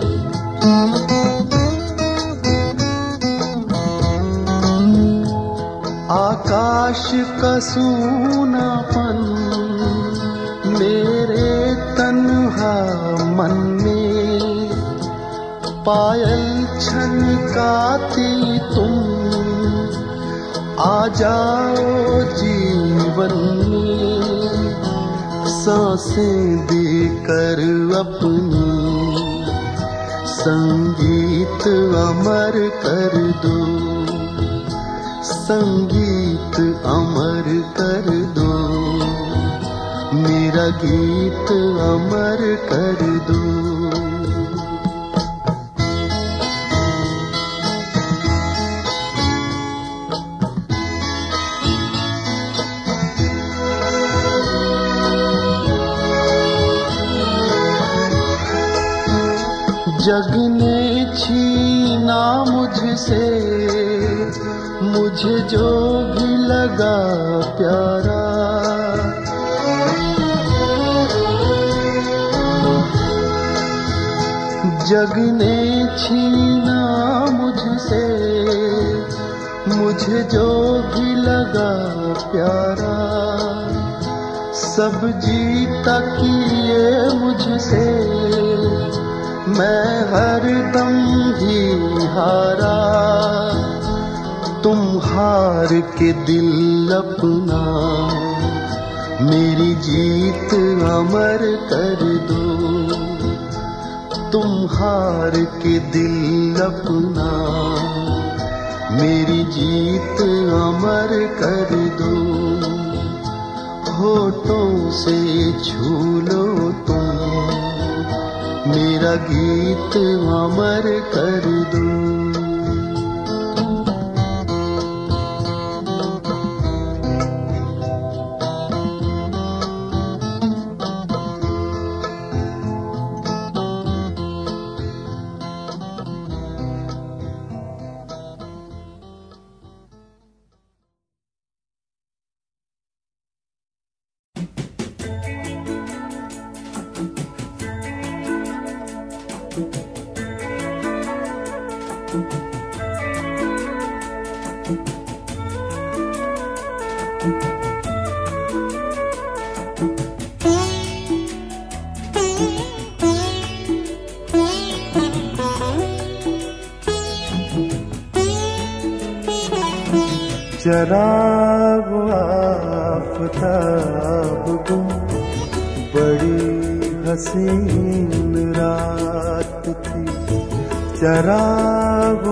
आकाश का सूनापन मेरे तन्हा मन में। पायल छनकाती तुम, आ जाओ जीवन में, सांसें देकर अपनी संगीत अमर कर दो। संगीत अमर कर दो, मेरा गीत अमर कर दो। जग ने छीना मुझसे, मुझे जो भी लगा प्यारा। जग ने छीना मुझसे, मुझे जो भी लगा प्यारा। सब जीता किए मुझसे, मैं हरदम ही हारा। तुम हार के दिल अपना, मेरी जीत अमर कर दो। तुम हार के दिल अपना, मेरी जीत अमर कर दो। होठों से छू लो तुम, मेरा गीत अमर कर दो। चराग आफताब गुम बड़ी हसीन रात थी, चराग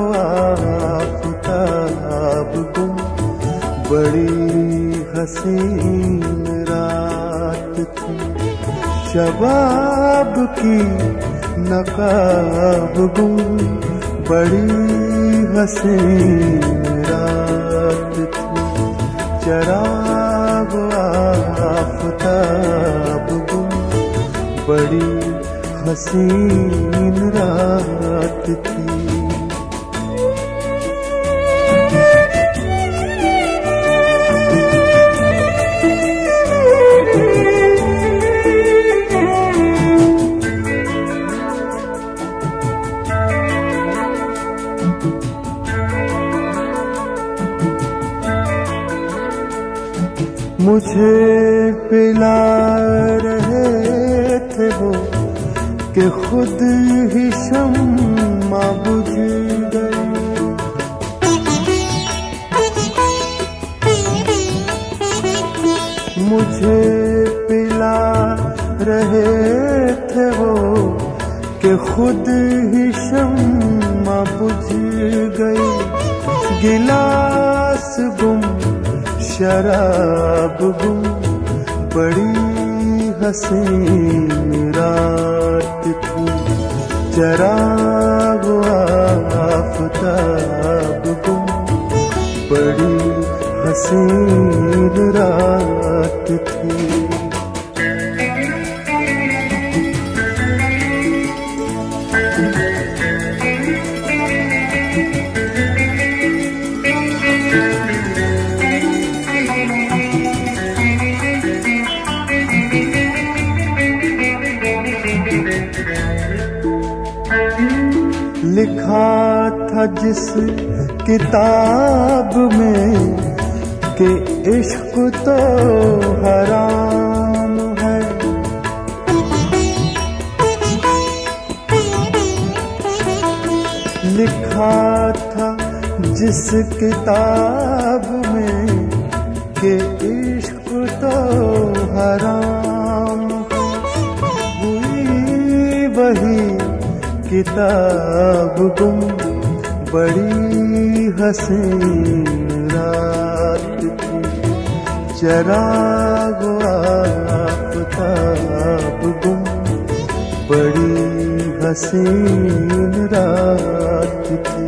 आफताब गुम, बड़ी हसीन रात थी। शबाब की नकाब गुम, बड़ी हसीन रात थी, चराग आफताब गुम, बड़ी हसीन रात थी। मुझे पिला रहे थे वो कि खुद ही शम्मा बुझ गई। मुझे पिला रहे थे वो कि खुद ही शम्मा बुझ गई। गिलास गुम, शराब गुम, बड़ी हसीन रात थी, चराग आफताब गुम, बड़ी हसीन रात थी। लिखा था जिस किताब में कि इश्क तो हराम है, लिखा था जिस किताब में कि इश्क तो हराम है, हुई वही किताब गुम, बड़ी हसीन रात थी, चराग आफताब गुम, बड़ी हसीन रात थी।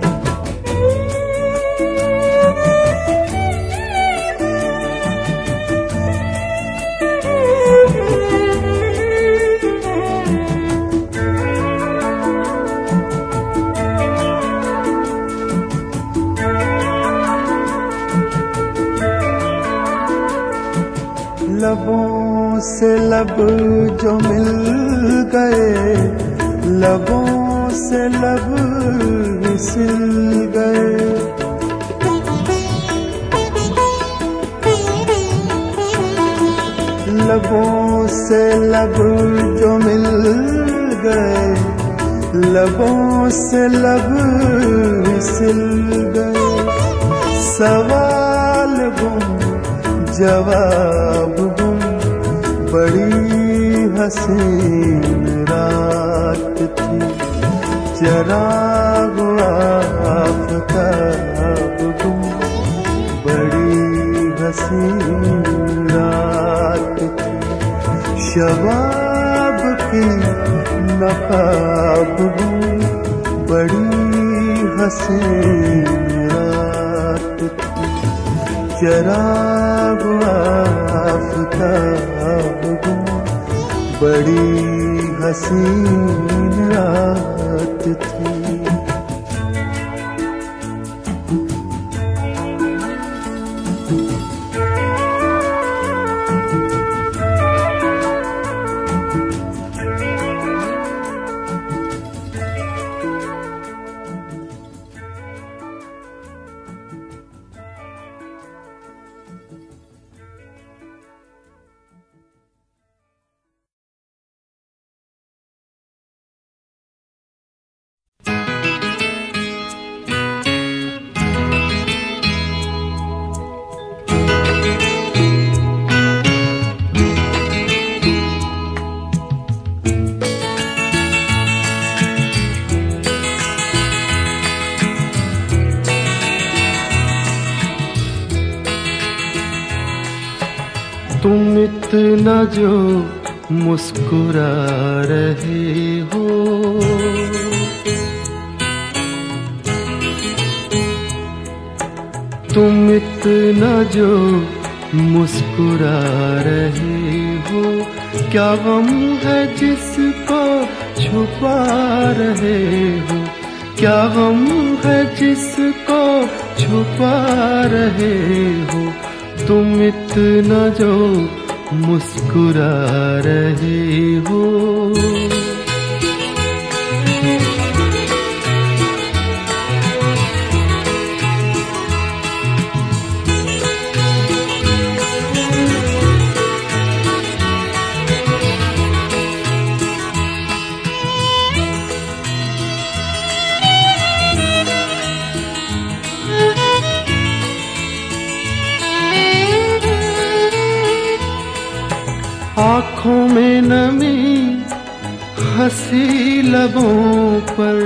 लबों से लब जो मिल गए, लबों से लब फिसल गए। लबों से लब जो मिल गए, लबों से लब फिसल गए। सवाल गुम, जवाब गुम, बड़ी हसीन रात थी, चराग आफताब गुम, बड़ी हसीन रात थी। शबाब की नकाब गुम, बड़ी हसीन रात थी, चराग आफताब गुम, बड़ी हसीन रात थी। इतना जो मुस्कुरा रहे हो। तुम इतना जो मुस्कुरा रहे हो, क्या गम है जिसको छुपा रहे हो, क्या गम है जिसको छुपा रहे हो। तुम इतना जो मुस्कुरा रहे हो। आँखों में नमी हंसी लबों पर,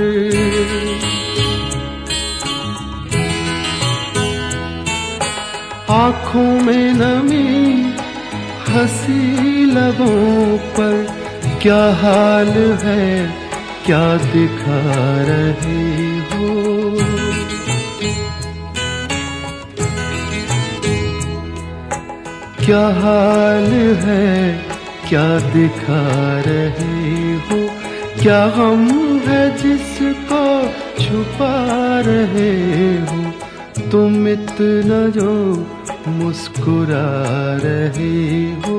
आँखों में नमी हंसी लबों पर, क्या हाल है क्या दिखा रहे हो। क्या हाल है क्या दिखा रहे हो, क्या गम है जिसको छुपा रहे हो। तुम इतना जो मुस्कुरा रहे हो।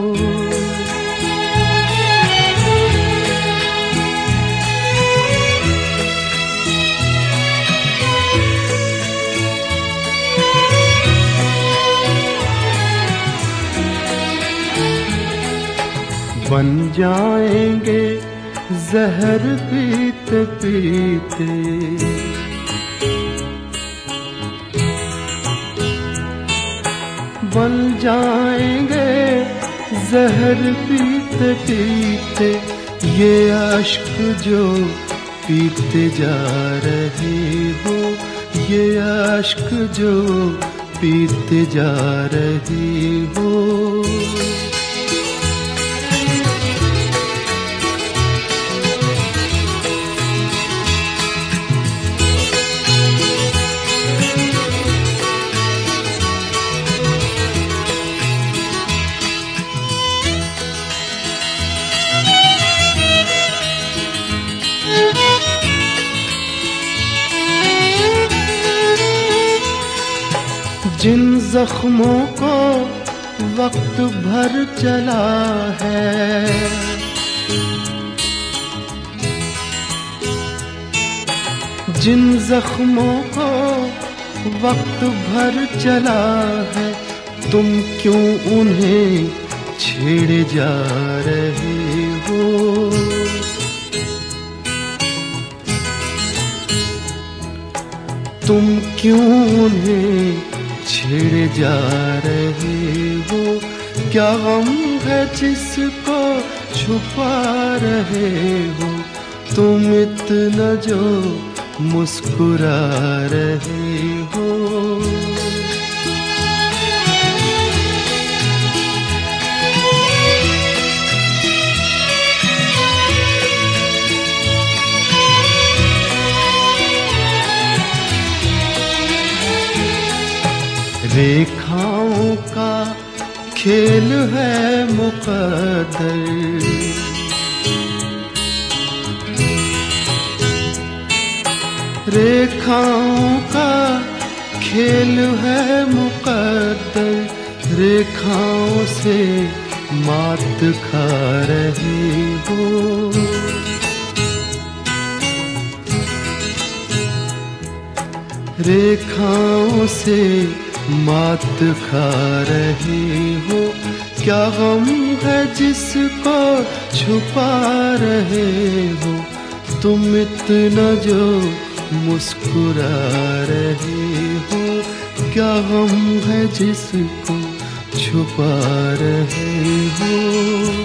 बन जाएंगे जहर पीते पीते, बन जाएंगे जहर पीते पीते। ये अश्क जो पीते जा रहे हो, ये अश्क जो पीते जा रहे हो। जिन जख्मों को वक्त भर चला है, जिन जख्मों को वक्त भर चला है, तुम क्यों उन्हें छेड़े जा रहे हो। तुम क्यों उन्हें छेड़े जा रहे हो। क्या गम है जिसको छुपा रहे हो। तुम इतना जो मुस्कुरा रहे हो। रेखाओं का खेल है मुकद्दर, रेखाओं का खेल है मुकद्दर। रेखाओं से मात खा रहे हो। रेखाओं से मात खा रहे हो। क्या गम है जिसको छुपा रहे हो। तुम इतना जो मुस्कुरा रहे हो। क्या गम है जिसको छुपा रहे हो।